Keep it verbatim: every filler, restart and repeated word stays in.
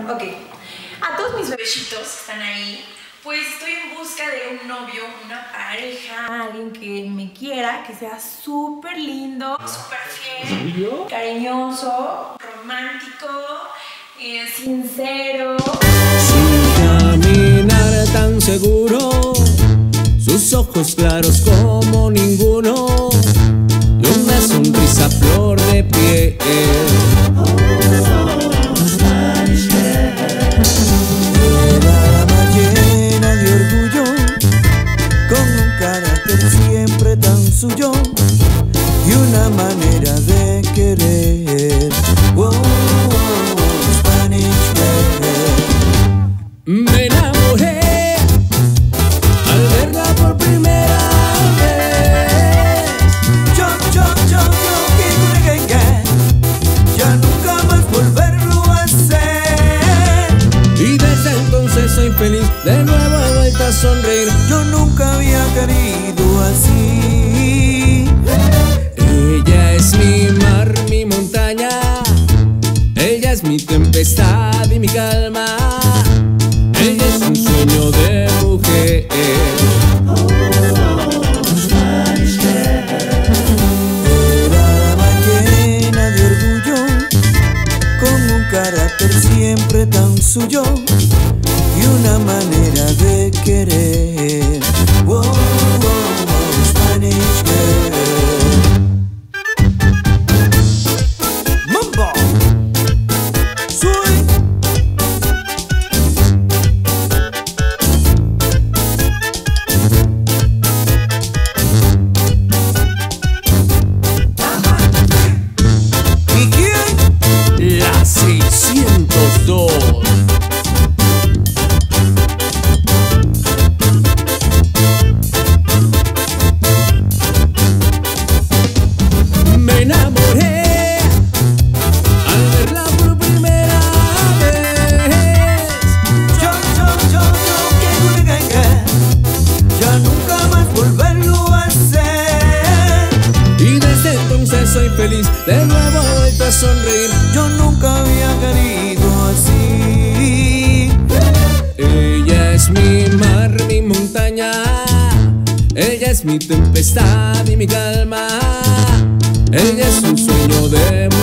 Ok. A todos mis bebecitos que están ahí, pues estoy en busca de un novio, una pareja, alguien que me quiera, que sea súper lindo, súper fiel, cariñoso, romántico, eh, sincero. Sin caminar tan seguro, sus ojos claros como ninguno, y una sonrisa flor de piel. Siempre tan suyo y una manera de querer. Oh, Spanish girl. Me enamoré al verla por primera vez. Yo, yo, yo, yo, que, que, que, ya nunca más volverlo a hacer. Y desde entonces soy feliz, de nuevo he vuelto a sonreír. Yo nunca había querido así. Ella es mi mar, mi montaña, ella es mi tempestad y mi calma, ella es un sueño de mujer. Era llena de orgullo, con un carácter siempre tan suyo y una manera de querer. Wow, wow, Spanish girl. Mambo. Soy. ¿Y quién? La seiscientos dos. Me enamoré al verla por primera vez. Yo, yo, yo, yo, que, que, que, ya nunca más volverlo a hacer. Y desde entonces soy feliz, de nuevo he vuelto a sonreír. Yo nunca había querido así. Ella es mi mar, mi montaña, ella es mi tempestad y mi calma, ella es un sueño de